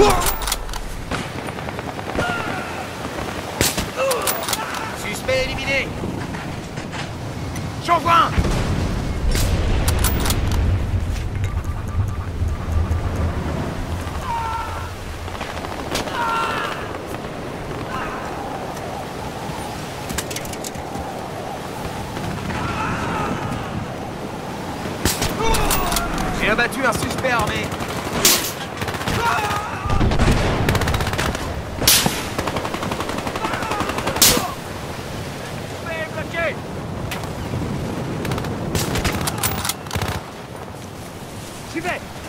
Suspect éliminé. J'en vois un. J'ai abattu un suspect armé. Suspect bloqué. J'y vais.